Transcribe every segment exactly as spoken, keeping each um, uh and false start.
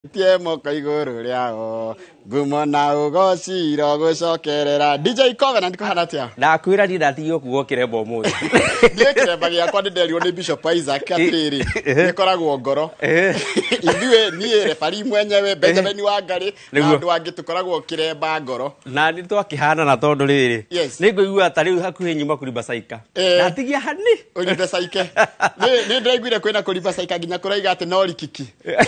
Tiemo kaiguru riao gumo na ugoci rogo cokerera D J Covenant ko hanatia na kwira ndi ndatigio kugo kirembo muthi ndiye kiremba giakwa nderio ni Bishop Isaac atiriri nikoragwo ngoro ithuĩ niĩ refari mwenyewe Benjamin Wangari na andu angi tukoragwo kiremba ngoro na ni twakihana na tondu riri ni ngũigua ta riu hakuhi nyuma kurimba saika ndatigia hani urimba saika ni ndaiguire kwina kurimba saika nginya kuraiga ati no rikiki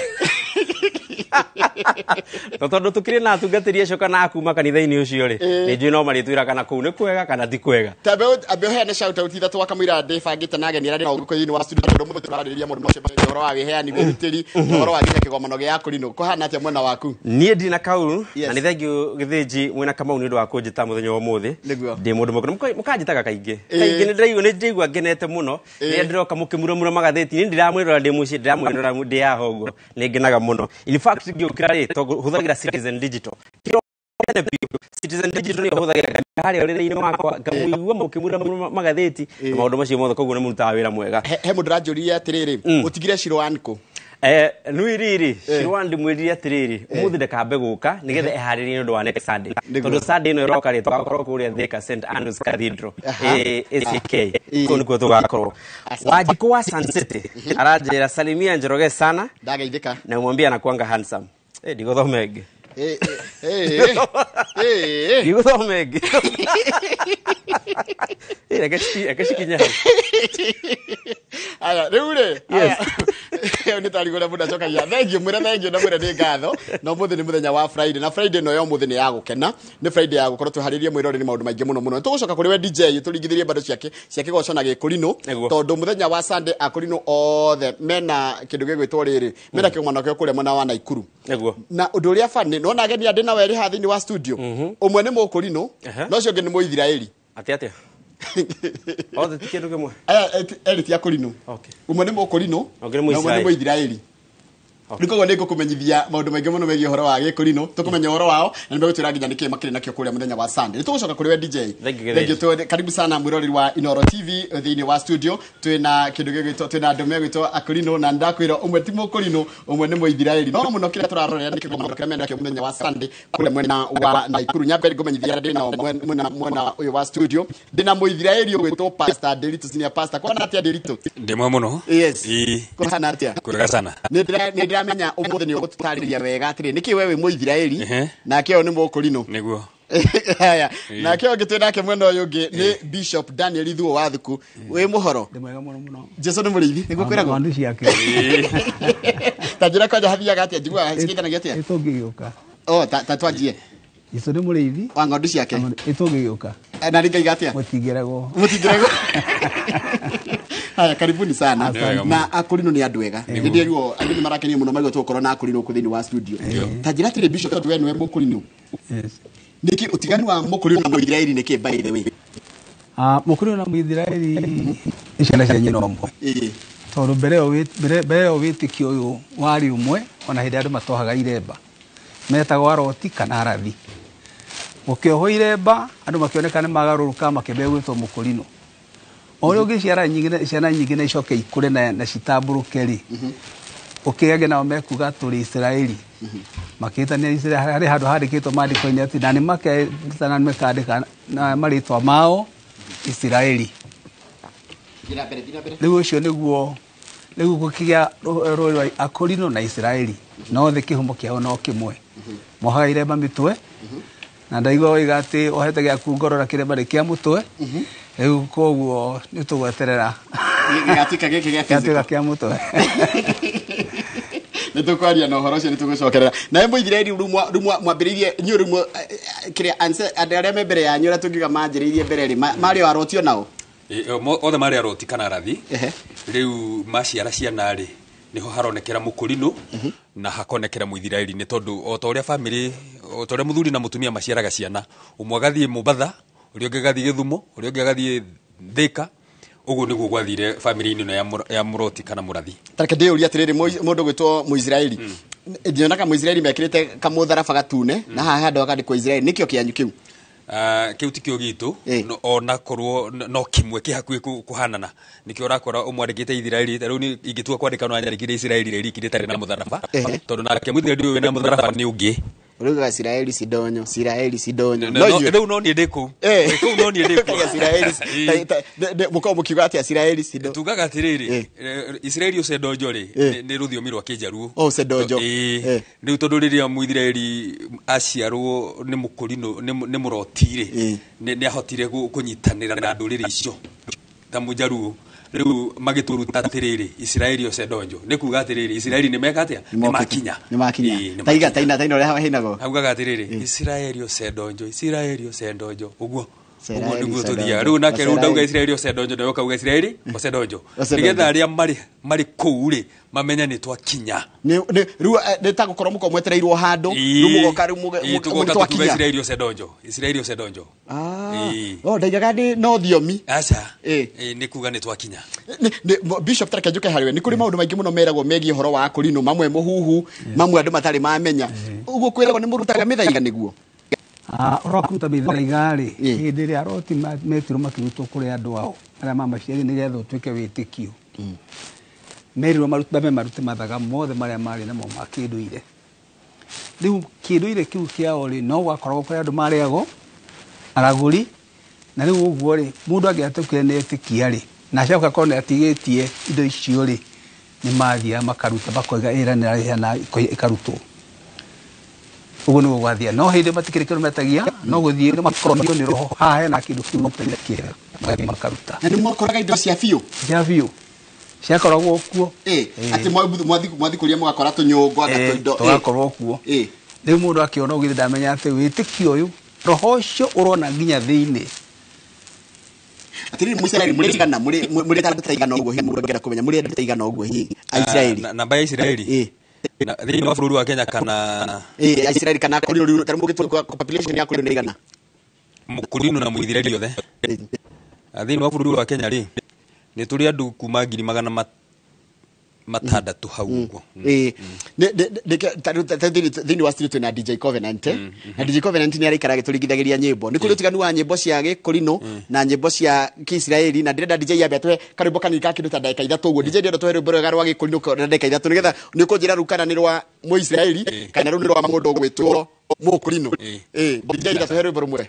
tondu tukiri na tungatirie coka na kuma kanitha-ini ucio ri ni njui no maritwira kana kuu ni kwega kana ti kwega tabe abe hene shout out ithatu wakamwira ndibangite na ageni arĩa ngũkũ-inĩ wa studio tondu mũndũ turarĩrĩria mũndũ mũcio ũhoro wa wĩheani wĩrutĩri ũhoro wa nginya kĩgomano gĩa kũrinũ kũhana atĩa mwena waku niĩ ndina kauru na nĩ thengiũ gĩthĩnji mwena Kamau nĩ ũndũ wa kũnjĩta mũthenya wa ũmũthĩ ndĩ mũndũ mũkũrũ mũkanjĩtaga kaingĩ kaingĩ nĩ ndĩraigua nĩ ndĩraigua ngenete mũno rĩrĩa ndĩroka mũkĩmuramura magathĩti-inĩ ndiramwĩrora ndĩ mũciĩ ndiramwĩrora ndĩ haha ũguo nĩ ngenaga mũno in fact ngĩũkĩra rĩ tondũ hũthagĩra Citizen Digital Citizen Digital nĩ hũthagĩra harĩa ũrĩrĩ-inĩ wakwa ngamũigua mũkĩmuramura magathĩti na maũndũ macio mothe koguo nĩ mũrutaga wĩra mwega he mũndũ ranjũria atĩrĩrĩ ũtigire Shirwan kũ Eh nui riri Shirwan ndimwĩrire atĩrĩrĩ ũmũthĩ ndakambe gũka nĩgetha eharĩrie nĩ ũndũ wa next Sunday tondũ Sunday ĩno ĩroka rĩ tũgakorwo kũrĩa Thika Saint Andrews Cathedral A C K kũu nĩkuo tũgakorwo Wanjikũ wa Sun City aranjĩra salimia Njoroge sana ndageithĩka na mwambie anakuanga handsome eh ndigũthome ĩngĩ eh eh eh ndigũthome ĩngĩ eh akashi akashikinya aya rĩu rĩ nĩ tarigũra mũndũ acokagia thengio mwĩre thengio na mwĩre nĩ ngatho na ũmũthĩ nĩ mũthenya wa Friday na Friday ĩno ya ũmũthĩ nĩ ya gũkena nĩ Friday ya gũkorwo tũharĩrie mwĩrore nĩ maũndũ maingĩ mũno mũno tũgũcoka kũrĩ we D J tũringithirie bado ciake cia kĩgoco na gĩkũrinũ tondũ mũthenya wa Sunday akũrinũ othe mena kĩndũ gĩgwĩtwo rĩrĩ mena kĩgomano kĩo kũrĩa mwena wa Naikuru na ũndũ ũrĩa bani nona ageni andĩ na werĩ haha thĩinĩ wa studio ũmwe nĩ mũkũrinũ na ũcio ũngĩ nĩ Mũithiraeli atĩ atĩa othe ti kĩndũ kĩmwe aya erĩ ti akũrinũ ũmwe nĩ mũkũrinũ na ũmwe nĩ Mũithiraeli nĩkoguo nĩ ngũkũmenyithia maũndũ maingĩ mũno megiĩ ũhoro wa gĩkũrinũ tũkũmenya ũhoro wao na nĩmegũtwĩra nginya nĩkĩĩ makĩrĩ nakĩo kũrĩa mũthenya wa Sunday nĩtũgũcoka kũrĩ we D J thengiũ karibu sana mwĩroreri wa Inooro T V thĩinĩ wa studio twĩna kĩndũ gĩgwĩtwo twĩna andũ megwĩtwo akũrinũ na ndakwĩra ũmwe ti mũkũrinũ ũmwe nĩ Mũithiraeli no mũno kĩrĩa tũrarorera nĩ kĩgomano kĩrĩa mena kĩo mũthenya wa Sunday kũrĩa mwena wa Naikuru nyambe ngũmenyithia ndĩna mwena mwena ũyũ wa studio ndĩna Mũithiraeli ũgwĩtwo Pastor Derito senior pastor kwana atĩa Derito ndĩmwe mũno yes kwana atĩa kwega sana nĩ ndĩramenya ũmũthĩ nĩ ũgũtũtarĩria wega atĩrĩ nĩkĩ wewe Mũithiraeli nake ũyũ nĩ mũkũrinũ nĩguo haya nake ũngĩ twĩ nake mwena ũyũ ũngĩ nĩ Bishop Daniel Ithuo wa Thuku wĩ mũhoro ndĩ mwega mũno mũno Jesu nĩ mũrĩithi nĩguo kwĩragwo ndu ciake ta njĩra kwanja hathiaga atĩa njiguaga cikĩthanagia atĩa ĩtũngĩgĩũka oh ta twanjie Jesu nĩ mũrĩithi wa ng'ondu ciake ĩtũngĩgĩũka na ringaiga atĩa mũtingĩregwo mũtingĩregwo haya karibuni sana na akũrinũ nĩ andũ ega nĩndĩ ruo andũ nĩ marakenio mũno maigua tũkorwo na akũrinũ kũ thĩinĩ wa studio ta njĩra atĩrĩ Bishop tondũ we nĩwe mũkũrinũ nĩkĩ ũtiganu wa mũkũrinũ na Mũithiraeli nĩkĩ by the way ah mũkũrinũ na Mũithiraeli nĩ ciana cia nyina ũmwe tondũ mbere ĩyo mbere ĩyo wĩtĩkio ũyũ warĩ ũmwe ona hĩndĩ andũ matohaga iremba metagwo aroti kana arathi ũkĩohwo iremba andũ makĩoneka nĩ magarũrũka makĩambia gwĩtwo mũkũrinũ ũrĩa ũngĩciara nyingĩ ciana nyingĩ na icoke ikũre na na citambũrũke rĩ ũkĩage nao mekuga tũrĩ Israeli makĩtania Israeli harĩ handũ handĩkĩtwo maandĩko-inĩ atĩ na nĩ maketana nĩ makandĩka na marĩtwa mao Israeli rĩu ũcio nĩguo rĩu gũkĩgĩa rũrĩrĩ rwa akũrinũ na Israeli no thĩ kĩhumo kĩao no kĩmwe mohaga iremba mĩtwe na ndaigua oiga atĩ ohete gĩaku ngorora kĩremba rĩ kĩa mũtwe rĩu koguo nĩ tũgweterera gĩgatuĩka gĩkĩ gĩa gĩatuĩka kĩa mũtwe nĩ tũkwaria na ũhoro ũcio nĩ tũgũcokerera nawe Mũithiraeli rĩu mwambĩrĩirie inyuĩ rĩu kĩrĩa andũ arĩa me mbere yanyu arĩa tũngiuga manjĩrĩirie mbere rĩ marĩ o aroti o nao othe marĩ aroti kana arathi rĩu maciara ciana rĩ niho haronekera mũkũrinũ na hakonekera Mũithiraeli nĩ tondũ o ta ũrĩa bamĩrĩ o ta ũrĩa mũthuri na mũtumia maciaraga ciana ũmwe agathiĩ Mũbatha ũrĩa ũngĩ agathiĩ Gĩthumo ũrĩa ũngĩ agathiĩ Thika ũguo nĩguo gwathire bamĩrĩ-inĩ ĩno ya Mũroti kana Mũrathi tareke ndĩũria atĩrĩrĩ mũndũ gwĩtwo Mũisiraeli ndionaga Mũisiraeli mekĩrĩte kamũtharaba gatune na haha handũ akandĩkwo Israeli nĩkĩo kĩanyu kĩu ah kiuti kio gitu ona korwo no kimwe kihakuye kuhanana nikio rakora umwandikite Israeli riu ni ingitua kwandika no anyarikire Israeli ri rikire na mutharaba tondu nake muthiredi uyu na mutharaba ni ungi uruga Israeli sidonyo Israeli sidonyo no riu no ni ndiku riu no ni ndiku Israeli muko mukiuga ati Israeli sidonyo tugaga atiriri Israeli usedonjo ri ni ruthiomi rwa Kijaruo o sedonjo riu tondu riria muithiraeli aciarwo ni mukurino ni murotire ni ahotire kunyitanira na nduriri icio ta mujaruo riu magituruta atiriri Israeli usedonjo ni kuga atiriri Israeli ni meka atia ni makinya ni makinya taiga taina taina ore hawa hinago augaga atiriri Israeli usedonjo Israeli usedonjo uguo uguo niguo tuthia riu nake riu ndauga Israeli usedonjo ndio kauga Israeli usedonjo nigetha aria mari mari kuuri mamenya ni twakinya ni riu ni ta gukorwo muko mwetereirwo handu riu mugoka riu mugo twakinya Israeli usedonjo Israeli usedonjo ah oh ndaigaga ni no thiomi acha eh ni kuga ni twakinya Bishop Tareke Njuke hariwe ni kuri maundu maingi muno meragwo megie horo wa kurino mamwe muhuhu mamwe andu matari mamenya uguo kwiragwo ni murutaga mithaiga niguo ah urakuta mithaiga ri hindi ri aroti metiro makirutwo kuri andu ao aria mamaciari ni getha utwike witikio meriro maruta me marute mathaga mothe maria mari namo makinduire riu kinduire kiu kiao ri no gwakorwo kuri andu mariago araguri na riu uguo ri mundu angiatukire ni etikia ri na coka kone atigitie indo icio ri ni mathia makaruta bakoiga iranira rihana ikarutwo uguo ni gwathia no hindi matikirikiro metagia no guthie ni makorwo ni roho hahe na kindu kiu mopelekera makaruta na ni mwakoraga indo cia biu cia biu ciakoragwo kuo eh ati mwathi mwathi kuria mugakora tunyungu agatoindo tugakorwo kuo eh riu mundu akiona ugire ndamenya ati witikio uyu roho ucio urona nginya thiini atiri Israeli muri tigana muri muri taigana uguo hi murongera kumenya muri taigana uguo hi Israeli namba ya Israeli eh na thiini wa bururi wa Kenya kana eh Israeli kana kurino riu tari mugitu population ya kurino igana mukurino na muithiraeli othe thiini wa bururi wa Kenya ri ni turi andu kuma ngiri magana matandatu hau uguo eh thini wa street na D J Covenant na D J Covenant ni araikara gituringithagiria nyimbo ni kuri tiganu wa nyimbo cia gikurino na nyimbo cia Kiisraeli na ndirenda D J yabe atwe karimbo kanini ka kindu ta ndagika ithatu uguo D J ndio twe rwimbo rwa rwa gikurino na ndagika ithatu nigetha ni kunjira rukana ni rwa Muisraeli kana ru ni rwa mundu gwitwo mukurino eh D J ndio twe rwimbo rumwe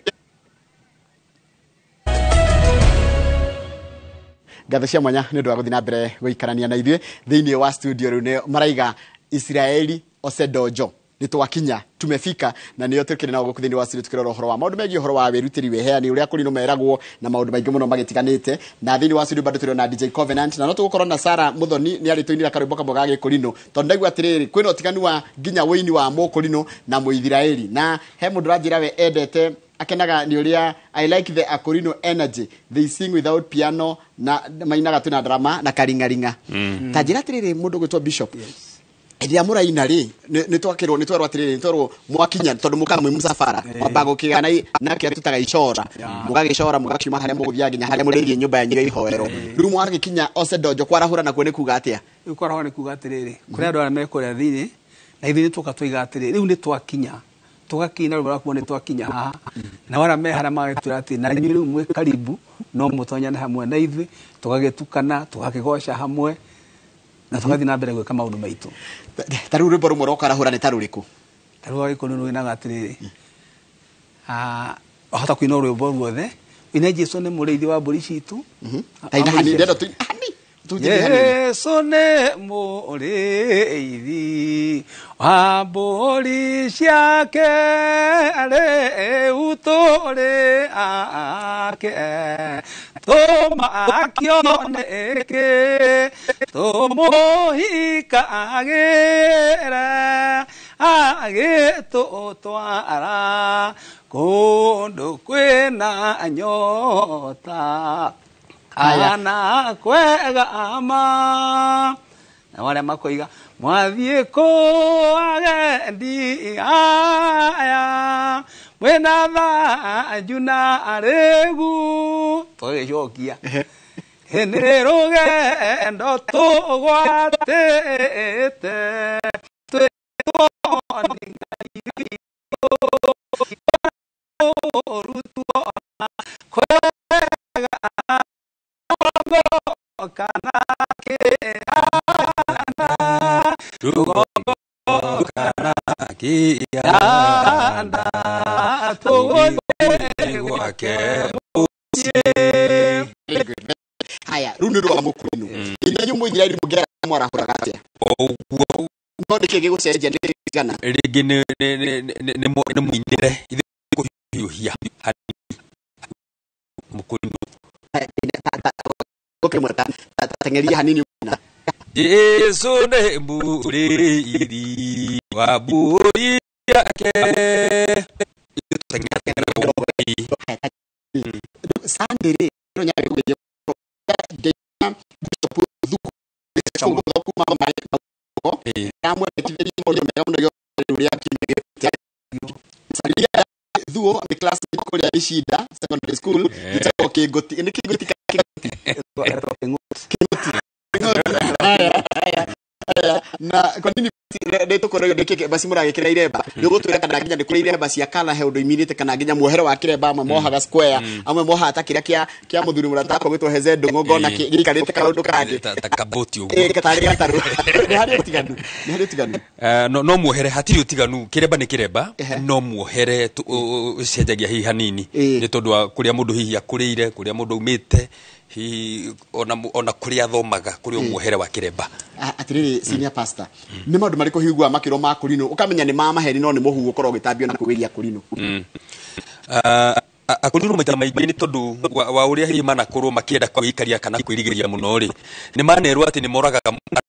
gatho cia mwanya ni ndu wa guthi na mbere guikarania na ithuĩ thiini wa studio riu ne maraiga Israeli osedonjo ni twakinya tumefika na niyo tukire na guku thiini wa studio tukirora horo wa maundu megie horo wa werutiri weheani uria kuri no meragwo na maundu maingi muno magitiganite na thiini wa studio bado turi na D J Covenant na no tugukorwo na Sara Muthoni ni ari tuinira karimbo kamwe ga gikurino tondu ndaigua atiriri kwina utiganu wa nginya wini wa mukurino na muithiraeli na he mundu ranjira we endete akenaga ni uria I like the Akorino energy they sing without piano na mainaga tuna drama na karingaringa mm. tajira tiriri mundu gwitwa Bishop yes iria muraina ri ni twakirwo ni twerwa tiriri ni twerwo mwakinya tondu muka mwe musafara mabago kigana na kia tutaga icora mugagicora mugakiuma haria muguthia nginya haria muririe nyumba ya nyiro ihoero riu mwagikinya osedonjo kwarahura na kuone kuga atia ikwarahura ni kuga atiriri kuri andu aria mekuria thini na ithuĩ tuka twiga atiriri riu ni twakinya tugakina rubara kuone twakinya haha na wara me hara magĩtwĩra atĩ na inyuĩ rĩu mwĩ karibu no mũtonyane hamwe na ithuĩ tũgagĩtukana tũgakĩgoca hamwe na tũgathiĩ na mbere gwĩka maũndũ maitũ tarĩu rwĩmbo rũmwe roka rahũra nĩ ta rũrĩkũ tarĩu wa gĩkũyũ wĩnaga atĩrĩrĩ ah wahota kũina rwĩmbo ruothe ina Jesũ nĩ mũrĩithi wa mbũri citũ taina hani ndendo tu Yesu nĩ mũrĩithi wa mbũri ciake rĩu tũrĩ ake tũmakĩoneke tũmũhikagĩre agĩtũtwara kũndũ kwĩna nyota ana kwega ama na wale makoiga mwathie ko agendi aya mwena tha juna aregu togejokia henderoge ndo tugwatete tuona kwega Rugongo kana kianda Rugongo kana kianda tuone gwake haya runi rwa mukurino ine nyumu ithirairi mugera mwarahura gatia oguo no ndike gucenjia ndigana ringi ni ni ni ni muindire ithe kuhiuhia mukurino okay mwata tangeria hanini na Yesu ne mburi iri wa mburi yake sandere no nyabe kuje chongo kuma mali ko amwe tiveli mo yo me yo uri akimege salia duo the class ko ya shida secondary school kitako kigoti ni kigoti na kwa nini ndeto ko yo ndeke basi muragekira iremba ndugo twira kana nginya ndikura iremba cia kala he undu iminite kana nginya muohero wa kiremba amwe mohaga square amwe moha atakiria kia kia muthuri muratako gwitwo heze ndungo na gikarite kaundu kangi takaboti uguo eh katari gataru ni hari utiganu ni hari utiganu no no muohere hatiri utiganu kiremba ni kiremba no muohere cenjagia hi hanini ni tondu wa kuria mundu hihi akurire kuria mundu umite hi ona ona kuria thomaga kuria muohere wa kiremba atiriri senior pastor ni maundu mariko higwa makiro ma kurino ukamenya ni mama heri no ni muhu ukoro gitambio na kuwiria kurino ah akurino maita maingĩ nĩ tondu wa uria hihi mana kurwo makienda kwĩikaria kana kwĩrigĩria muno ri ni manerwo ati ni moragaga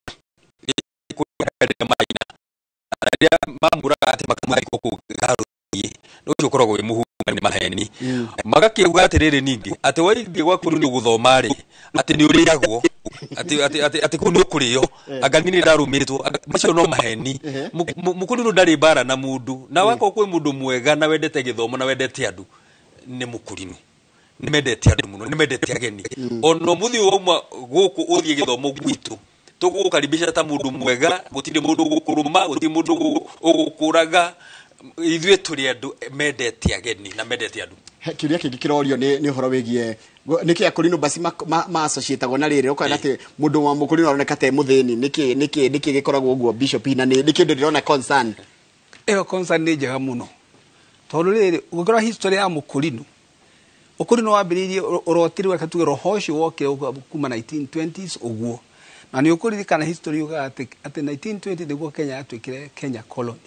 maina aria mamuraga ati makamuriko ku garuye ucio koragwo wi muhu ni maheni magakiuga atiriri ningi ati waithie gwa kurino guthoma ri ati ni uriagwo ati ati ati ati kuno kuriyo agangini ndarumitwo macio no maheni mukurino ndari bara na mundu na wako kwi mundu mwega na wendete githomo na wendete andu ni mukurino ni mendete andu muno ni mendete ageni ono muthi wauma guku uthie githomo gwitu tugukaribisha ta mundu mwega gutire mundu gukuruma gutire mundu ugukuraga ithuĩ turi andu mendete ageni na mendete andu kiria kingi kirorio ni ni horo wegie niki akurino basi ma associate go na riri ukona ati mundu wa mukurino aroneka te muthini niki niki niki gikoragwo uguo bishop na ni niki ndirona concern eyo concern ni njega muno tondu riri ugikora history ya mukurino ukurino wambiririe urotirwe katuge rohocio woke kuma nineteen twenties uguo na ni ukuririkana history uga ati ati nineteen twenty niguo Kenya atwikire Kenya colony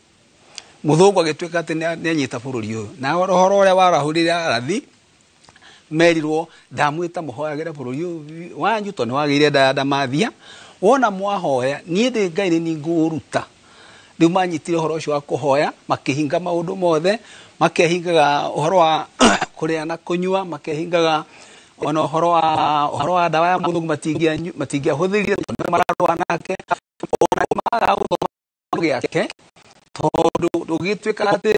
muthungu agitwika ati ni anyita bururi uyu na rohoro uria warahurire arathi merirwo ndamwita muhoyagire bururi uyu wanyu to ni wagire ndada mathia wona mwahoya nie ndi ngai ni nguruta riu manyitire horo ucio wa kuhoya makihinga maundu mothe makehingaga uhoro wa kuria na kunyua makehingaga ona uhoro wa uhoro wa dawa ya muthungu matingia matingia huthirire mararwa nake ona maga uthoma giake tondu ndugitwika ati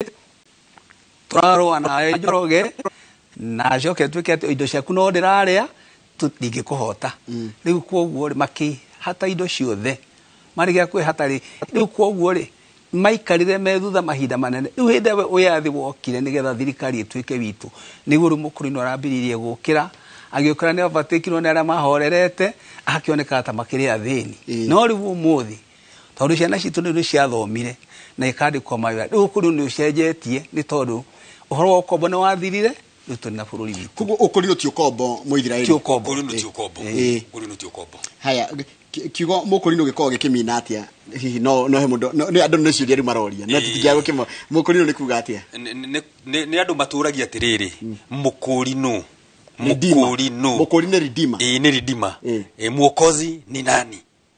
turarwa na njoroge na joke twike ati indo ciaku no ndiraria tutingikuhota riu kwoguo ri maki hata indo ciothe mari gya kwi hatari riu kwoguo ri maikarire methutha mahinda manene riu hinde uyathi wokire nigetha thirikari itwike witu niguo ri mukurino arambiririe gukira agiukira ni abatikirwo ni aria mahorerete akioneka ta makiri athini no riu umuthi tondu ciana citu ni ciathomire na ikandikwo mawira riu kurino ni ucenjetie ni tondu uhoro wa ukombo ni wathirire riu turi na bururi witu kugo ukurino ti ukombo muithirairi ti ukombo kurino ti ukombo kurino ti ukombo haya kiugo mukurino gikoo gikimina atia hihi no no he mundu ni andu ni ciuria ri maroria no titia gukimo mukurino ni kuga atia ni ni andu maturagia atiriri mukurino mukurino mukurino redeemer eh ni redeemer eh muokozi ni nani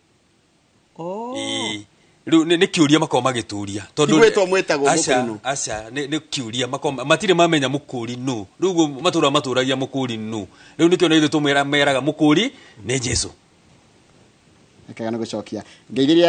oh eh riu ni kiuria makoma gituria tondu gwetwo mwetagwo mukurino acha ni kiuria makoma matire mamenya mukurino riu matura maturagia mukurino riu nikio na ithu tumwera meraga mukuri ni Jesu akaga no gucokia ngeiria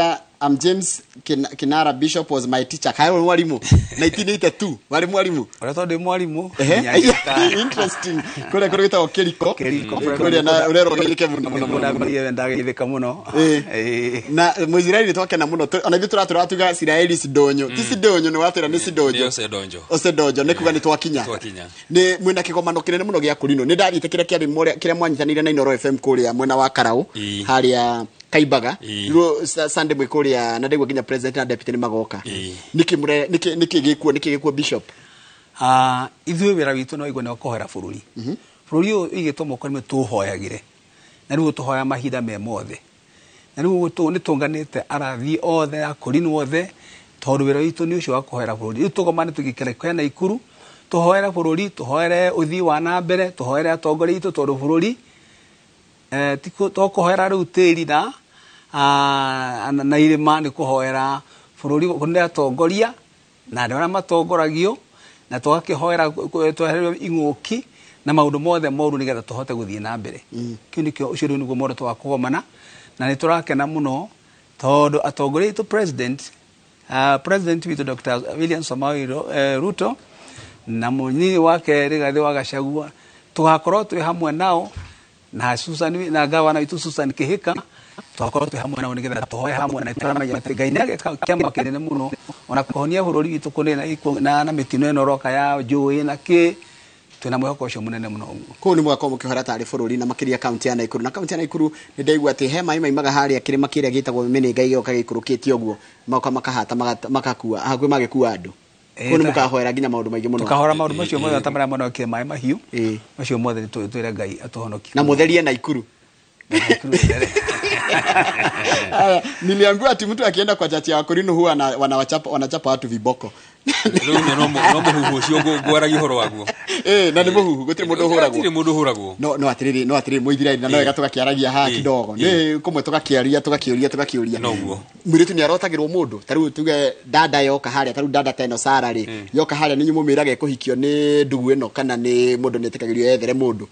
I'm James Kinara Bishop was my teacher. Kayo mwalimu. nineteen eighty-two. Wale mwalimu. Wale tode mwalimu. Interesting. Kule kule kita okeliko. Keliko. Kule na ulero kelike muno muno muno. Kule ndaga itheka muno. Na Mwisraeli twake na muno. Ona bitu ratu ratu ga Israeli sidonyo. Ti sidonyo ni watera ni sidonyo. Ni osedonjo. Osedonjo ne kuga ni twakinya. Twakinya. Ni mwina kikomano kinene muno gya Kurino. Ni ndari kire kire more kire mwanyitanire na Inoro F M kule mwena wa Karau. Haria Kaibaga ro Sunday mwikuria na ndegwa ginya president na deputy ni magoka niki mure niki niki gikuo niki gikuo bishop ah ithuĩ wĩra witũ no igwe nĩ kũhoera bũrũri bũrũri ũyũ igĩtũma ũkorwo tũhoyagĩre na rĩu tũhoya mahinda me mothe na rĩu nĩ tũnganĩte arathi othe akũrini othe tondũ wĩra witũ nĩ ũcio wa kũhoera bũrũri rĩu tũgomane tũgĩkĩreka na Ikuru tũhoere bũrũri tũhoere ũthii wa na mbere tũhoere atongoria itũ tondũ bũrũri eh tiko tũkũhoera rĩu tĩri na ah na irima nĩ kũhoera bũrũri kũnde atongoria na andũ arĩa matongoragio na tũgakĩhoera twehererio ing'ũki na maũndũ mothe moru nĩgetha tũhote gũthiĩ na mbere kĩu nĩkĩo ũcio rĩu nĩguo mũndũ wa kũgomana na nĩ tũrakena mũno tondũ atongoria itũ president uh, president witũ Doctor William Samoei uh, Ruto na mũnyinyi wake Rigathĩ wa Gachagua tũgakorwo twĩ hamwe nao na Susan na gavana witũ Susan Kĩhĩka twakorwo twĩ hamwe nao nĩgetha tũhoe hamwe na tũramenya atĩ Ngai nĩageka kĩama kĩnene mũno ona kũhonia bũrũri witũ kũnina na na mĩtino ĩno roka ya njũĩ na kĩ twĩna mwĩhoko ũcio mũnene mũno kũu nĩ mwaka mũkĩhora tarĩ bũrũri na makĩria kaunti ya Naikuru na kaunti ya Naikuru nĩ ndaigua atĩ he maĩ maimaga harĩa kĩrĩma kĩrĩa gĩtagwo Mĩnĩnga gĩoka gĩikũrũkĩtie ũguo maoka makahata makakua hakuhĩ magĩkua andũ kũu nĩ mũkahoera nginya maũndũ maingĩ mũno tũkahora maũndũ macio mothe ta marĩa monokire maĩ mahiũ macio mothe twĩre Ngai atũhonokie na mũtherie Naikuru niliambiwa ati mtu akienda kwa chati ya Korino huwa wanawachapa wanachapa watu viboko rĩu nĩ no mũhuhu ũcio ngwaragia ũhoro waguo eh na nĩ mũhuhu gũtirĩ mũndũ ũhũragwo gũtirĩ mũndũ ũhũragwo no no atiriri no atiriri Mũithiraeli na no wega tũgakĩaragia haha kidogo nĩ kumwe tũgakĩaria tũgakĩũria tũgakĩũria noguo mũirĩtu nĩ arotagĩrwo mũndũ tarĩu tuge dada yoka harĩa tarĩu dada teno Sara rĩ yoka harĩa nĩ nyumũmĩrage kũhikio nĩ ndugu ĩno kana nĩ mũndũ nĩ etekagĩrio ethere mũndũ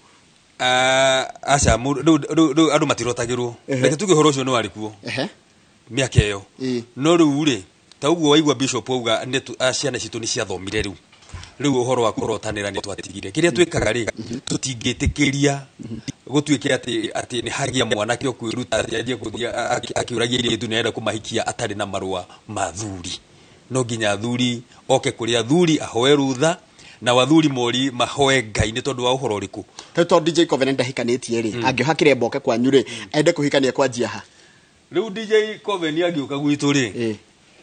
ah acha rĩu andũ matirotagĩrwo reke tuge ũhoro ũcio nĩ warĩ kuo mĩaka ĩyo no rĩu rĩ ta ũguo waigua bishop auga nĩ ciana citũ nĩ ciathomire rĩu rĩu ũhoro wa kũrotanĩra nĩ twatigire kĩrĩa twĩkaga rĩ tũtingĩtĩkĩria gũtuĩke atĩ atĩ nĩ hagia mwanake ũkwĩruta atĩ anjie gũthiĩ akĩũragia airĩtu nĩ arenda kũmahikia atarĩ na marũa ma thuri no nginya thuri oke kũrĩa thuri ahoe rutha na wathuri mori mahoe Ngai nĩ tondũ wa ũhoro ũrĩkũ tondũ D J Covenant ndahikanĩtie rĩ angĩohakire mboke kwanyu rĩ ende kũhikania kwa njiaha rĩu D J Covenant angĩũka gwitũ rĩ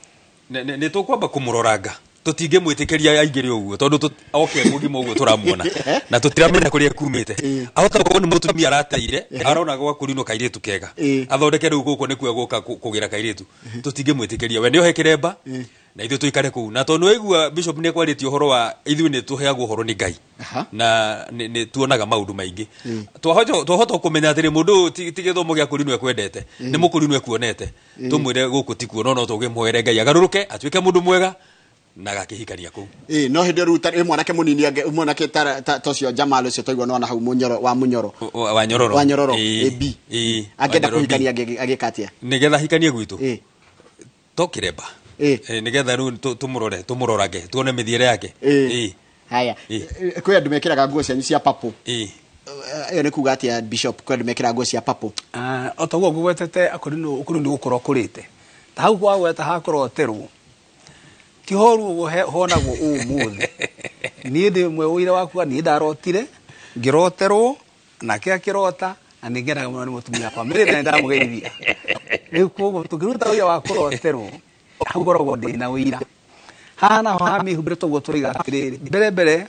nĩ tũkwamba kũmũroranga tũtingĩmwĩtĩkĩria aingĩre ũguo tondũ oke mũgima ũguo tũramuona na tũtiramenya kũrĩa kumĩte ahota gũkorwo nĩ mũtumia arateire arona gwa kũrinwo kairĩtu kega athondeke rĩu gũkũ nĩ kuo gũka kũgĩra kairĩtu tũtingĩmwĩtĩkĩria we nĩ ohekere mba na ithuĩ tũikare kũu na tondũ waigua bishop nĩ ekwarĩtie ũhoro wa ithuĩ nĩ tũheagwo ũhoro nĩ Ngai na nĩ tuonaga maũndũ maingĩ twahota kũmenya atĩ mũndũ ti gĩthomo gĩa kũrinwo ekwendete nĩ mũkũrinwo ekuonete tũmwĩre gũkũ ti kuo no no tũgĩmwoere Ngai agarũrũke atuĩke mũndũ mwega na gakĩhikania kũu eh no hĩndĩ ruta ĩ mwanake mũnini mwanake tocio Jamal ũcio twaigua no na hau Munyoro wa Munyoro wa Nyororo wa Nyororo ab angenda kũhikania agĩkatia nĩgetha hikanie gwitũ tokireba eh nĩgetha rĩu tũmũrore tũmũrorage tuone mĩthiĩre yake eh haya kwĩ andũ mekĩraga nguo cianyu cia papo eh ĩyo nĩ kuga atĩa bishop kwĩ andũ mekĩraga nguo cia papo ah otaguo ngwetete akorino ũkũrũ nĩ gũkorwo kũrĩte ta hau kwa gweta hakoroterwo ti horu honagwo ũmũthĩ niĩ ndĩ mwe ũira wakuga niĩ ndarotire ngĩroterwo nake akĩrota na nĩngeraga mũno nĩ mũtumia kwa mĩrĩ na ndamũgeithia rĩu koguo tũngĩruta ũira wa kũroterwo hau ngoragwo ndĩ na ũira haha naho hamĩhumbĩre toguo tũroiga atĩrĩrĩ mbere mbere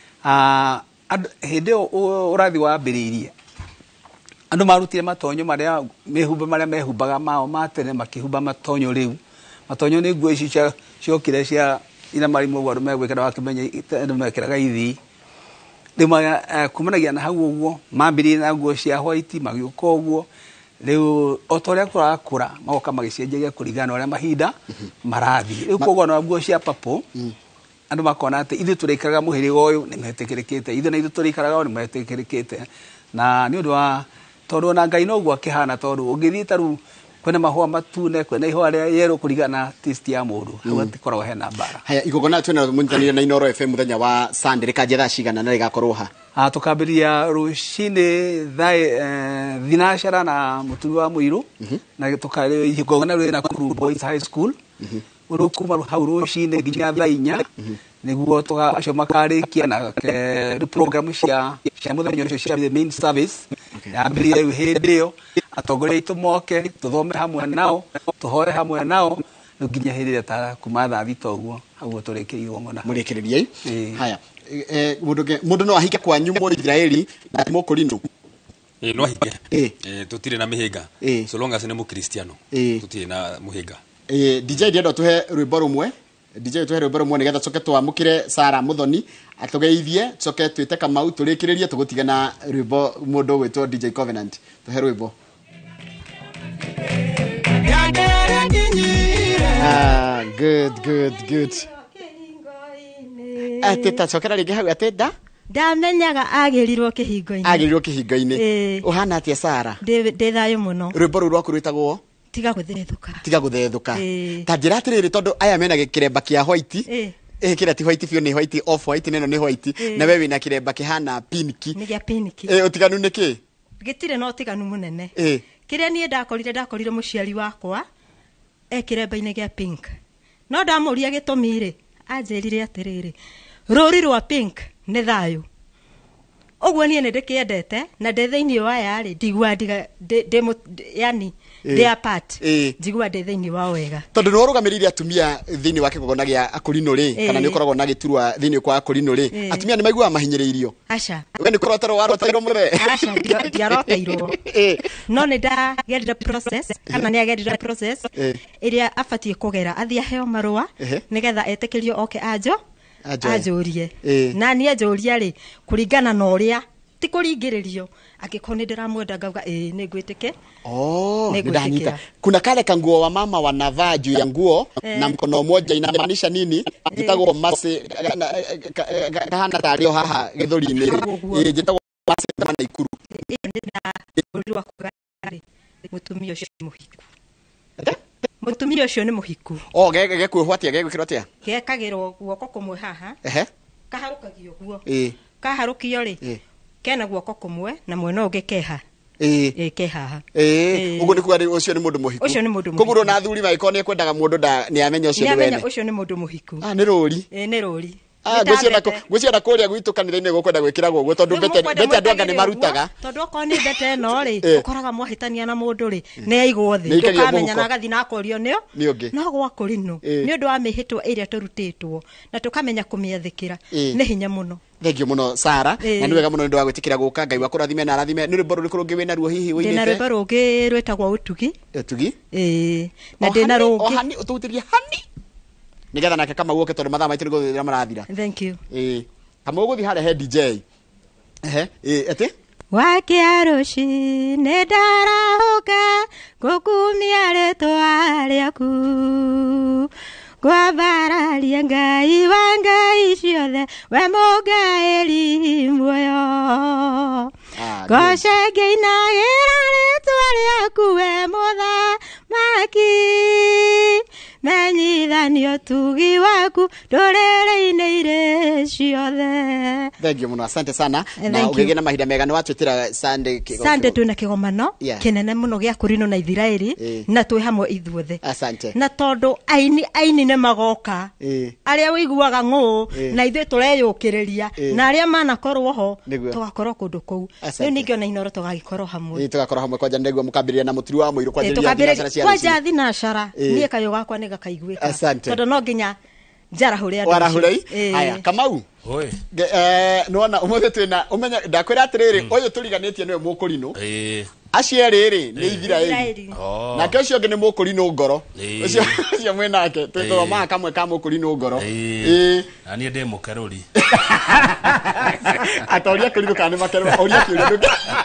hĩndĩ ĩyo ũrathi wambĩrĩirie andũ marutire matonyo marĩa mehumba marĩa mehumbaga mao ma tene makĩhumba matonyo rĩu matonyo nĩ nguo ici ciokire cia ina marimũ gwa megwĩkĩra wakĩmenya andũ mekĩraga ithi rĩmwe kumanagia na hau ũguo mambĩrĩrie na nguo cia white magĩũka ũguo rĩu o ta ũrĩa kũrakũra magoka magĩcenjagia kũringana na ũrĩa mahinda marathiĩ rĩu koguo na nguo cia purple andũ makona atĩ ithuĩ tũrĩikaraga mũhĩrĩga ũyũ nĩ metĩkĩrĩkĩte ithuĩ na ithuĩ tũrĩikaraga ũyũ nĩ metĩkĩrĩkĩte na nĩ ũndũ wa tondũ na Ngai noguo akĩhana tondũ ũngĩthiĩ ta rĩu kwena mahua matune kwena ihua ria yero kurigana taste ya mundu hau atikorwo hena bara. Haya igogona twena munyitanire na Inooro F M muthenya wa Sunday rikaje thaa cigana na rigakorwo ha. Ah tukambiria rucine thai thinashara na mutumi wa Muiru na tukare igogona rwe na Nakuru Boys High School. Uru kuma hau rucine nginya thaa inya niguo tuga acio makarikia na program cia cia muthenya ucio cia the main service ya mbere hindi yo atongore itumoke tuthome hamwe nao tuhoe hamwe nao nginya hindi ta kuma thaa thita uguo hau turekirie ngona murekererie. Haya eh mundu mundu no ahike kwanyu mu Israeli na mu Korinto. Eh no ahike eh tutire na mihinga so long as ne mu Kristiano tutire na muhinga. Eh D J Diado tuhe rwimbo rumwe D J tuhe rwimbo rumwe nigetha coke twamukire Sara Muthoni atugeithie coke twite Kamau turikiririe tugutigana rwimbo mundu gwitwo D J Covenant tuhe rwimbo. Ah good good good. Ateta cokera ringi hau atenda ndamenyaga agirirwo kihingo-ini agirirwo kihingo-ini uhana atia Sara ndi thayo muno rwimbo ru rwaku rwitagwo tiga guthethuka tiga guthethuka ta njira atiriri tondu aya mena gikiremba kia white eh kira ti white fio ni white off white neno ni white na wewe wina kiremba kihana pinki ni gia pinki eh utiganu niki gitire no tiganu munene eh kiria nie ndakorire ndakorire muciari wakwa e kiremba-ini gia pink no ndamuria gitumire anjirire atiriri ruri rwa pink ni thayo ogwo nie ndikiendete na ndethe-ini waya ri ndigwa ndiga yani they are part jigwa ndethe-ini wa wega tondu no rugamirire atumia thini wa kigogona gia Akorino ri kana ni ukoragwo na giturwa thini kwa Akorino ri atumia ni maigua mahinyireirio acha we ni kurotero warotairo mure acha ndiarotairo no ni nda get the process kana ni get the process iria afatie kugera athia heo marua nigetha etekirio oke ajo ajurie na ni ajuria ri kuringana na uria ti kuringiririo akikoni ndiramwenda ngauga eh ni ngwitike oh ndanyita kuna kale kanguo wa mama wanavaa juu ya nguo na mkono mmoja inamaanisha nini gitagwo mase kahana tario haha githuri-ini eh gitagwo mase tamana ikuru ndina kugari mutumia ucio muhiku mutumia ucio ni muhiku oh gege gekwihwatia gegwikirwo atia gekagirwo guoko kumwe haha ehe kaharukagio guo eh kaharukio ri kena guoko kumwe na mwena ungi keha eh eh keha eh ugo ni kuga ucio ni mundu muhiku ucio ni mundu muhiku kuguru na thuri maiko ni kwendaga mundu da ni amenya ucio ni wene ni amenya ucio ni mundu muhiku ah ni ruri eh ni ruri ah guciona guciona kuria gwitu kanitha-ini gukwenda gwikiragwo guo tondu bete bete andu anga ni marutaga tondu okoni bete no ri ukoraga mwahitania na mundu ri ni aigwo thi tukamenya na gathi na akorio nio no gwa Akorino ni undu wa mihitwa iria turutitwo na tukamenya kumiethikira ni hinya muno. Thengio muno Sara na ni wega muno ndu wa gwitikira guka Ngai wakurathime na arathime ni rwimbo ruriku rungi wina ruo hihi wine ndina rwimbo rungi rwetagwo utugi utugi eh na ndina rungi ohani ututirie hani nigetha nake kama guoke tondu mathaa maitu niguthira marathira. Thank you. Eh kama uguthi hare he D J ehe eh ati wakiarushi ne darahoka gukumia retwa riaku gwabararia Ngai wa Ngai ciothe we mugairi muoyo gocengeinagĩra rĩtwa rĩaku we mũthamaki menyithanio tugi waku ndũrĩrĩ-inĩ irĩ ciothe. Thengio muno asante sana na ugege na mahinda mega ni watwitira Sunday Sunday twina kigomano kinene muno gia Akorino na Israeli na twi hamwe ithuothe asante na tondu aini aini ne magoka aria wiguaga ng'u na ithuĩ tureyũkĩrĩria na aria manakorwo ho tugakorwo kundu kuu riu ningĩ na Inooro tugagikorwo hamwe tugakorwo hamwe kwanja ndegwa mukambĩrĩria na mũturi wa Muiru kwanjĩrĩria thinacara cia kwanja thinacara niĩ kayo gakwa nĩ gakaiguĩka tondu no nginya njarahũre andũ warahũre haya Kamau oi eh nona umuthi twina umenya ndakwira atiriri uyu turiganitie niwe Mũkorino eh acieri ni Israeli nake ucio ngi ni Mũkorino ngoro ucio ucio mwenake twitwa ma kamwe ka Mũkorino ngoro eh ani ndi mukeruri atoria kiriru kana makerwa oria kiuria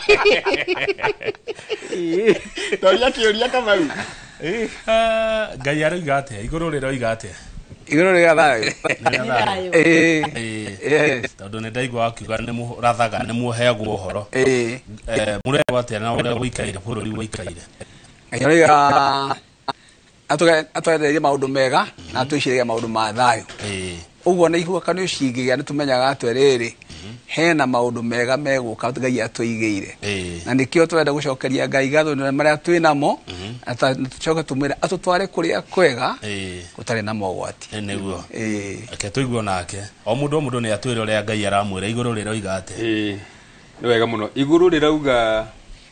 toria kiuria Kamau eh Ngai aroiga atia iguru riroiga atia iguru ri gathayo eh eh tondu ni ndaigua akiuga ni murathaga ni muheagwo uhoro eh murewa atia na uria guikaire bururi guikaire Ngai atoka atoka maundu mega na twiciria maundu ma thayo uguo na ihua kana ucingigia ni tumenyaga atweriri hena maundu mega meguka Ngai atwigiire na nikio twenda gucokeria Ngai gatho na maria twinamo atucoka tumwira atutware kuria kwega gutari na mogwati niguo eh ake tuigwo nake o mundu o mundu ni atwire uria Ngai aramwira iguru rira igate eh ni wega muno iguru rirauga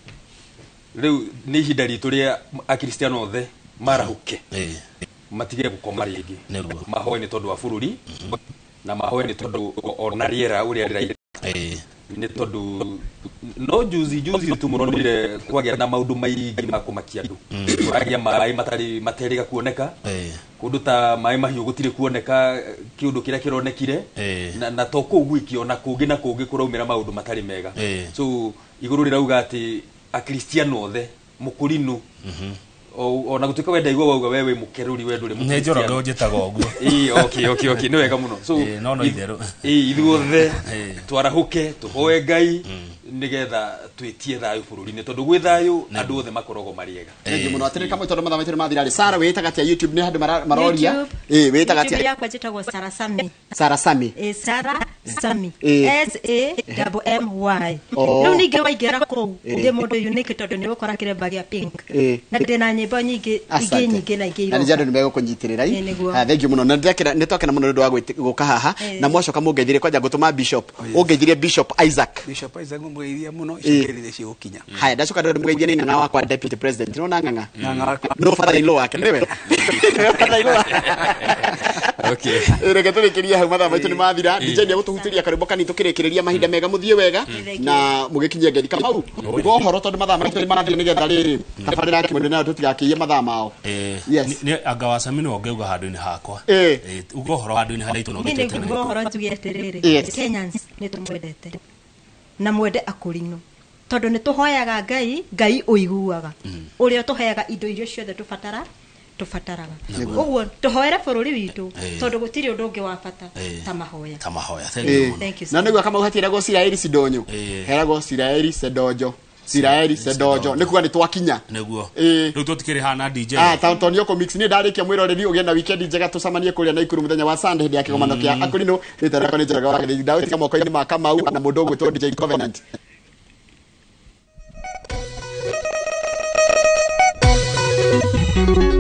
riu ni ihinda ritu ria akristiano othe marahuke eh matigire gukoma ringi mahoe ni tondu wa bururi na mahoe ni tondu ona riera uria rira eh ni tondu no juzi juzi tumuronire kwagia na maundu maingi makumakia ndu kuragia mai matari materiga kuoneka eh kundu ta mai mahiu gutire kuoneka kiundu kiria kironekire na na to kugwikio na kungi na kungi kuraumira maundu matari mega so iguru rirauga ati akristiano othe mukurinu mhm o na gutuika wenda igwa wauga wewe mukeruri wendure mu ne joro go jetaga oguo eh okay okay okay ni wega muno so no no itheru eh ithuothe twarahuke tuhoe Ngai nigetha twitie thayu bururi ni tondu gwi thayu andu othe makorogo mariega ngi muno atirika mu tondu mathamitire mathirari Sara witaga tia YouTube ni handu maroria eh witaga tia yakwa jitagwo Sara Sami Sara Sami eh Sara Sami S A M M Y no ninge waigera ko ndi mundu unique tondu ni gukora kiremba gia pink na ndina nyimbo nyingi ingi nyingi na ingi iro njandu nimego kunyitirira i thank you muno na ndakira nitokena muno ndu wa guka haha na mwacoka mungeithire kwanja gutuma bishop ungeithire Bishop Isaac Bishop Isaac mugeithia muno cikerire cio gukinya haya ndacoka ndu mugeithia ni na wakwa deputy president no na nganga no father in law wake niwe father in law okay reke tulikiria hau mathaa maitu ni mathira D J ni gutuhutiria karimbo kani tukirikiria mahinda mega muthie wega na mugikinyia Ngai kamau go horo tondu mathaa maitu ni marathie nigetha riri tabarira kimundu na tutigakiye mathaa mao yes ni agawa samino ogeuga handu ni hakwa eh ugo horo handu ni haraitu no gitete ni ugo horo tugeterere Kenyans ni tumwendete na mwende akurino tondu ni tuhoyaga Ngai Ngai uiguaga uria tuheaga indo irio ciothe tubatara tubataraga uguo tuhoere bururi witu tondu gutiri undu ungi wa bata ta mahoya ta mahoya thank you na niguo kama uhatira go Siraeli Sidonyo herago Siraeli Sedojo Siraeli Sedojo nikuga ni twakinya niguo riu tutikiri hana D J ah Antonio ko mix ni ndarikia mwiroreri ugenda weekend njega tucamanie kuria na ikuru muthenya wa Sunday hindi ya kigomano kia akurino nitarako ni njega wa githii dawe kama moko-ini ma Kamau na mundu gwitwo D J Covenant Thank you.